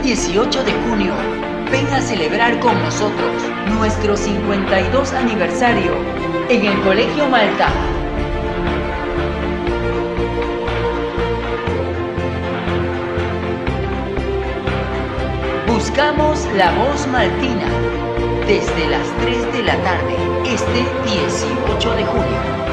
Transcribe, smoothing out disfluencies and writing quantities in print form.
18 de junio, ven a celebrar con nosotros nuestro 52 aniversario en el Colegio Malta. Buscamos la voz maltina desde las 3 de la tarde, este 18 de junio.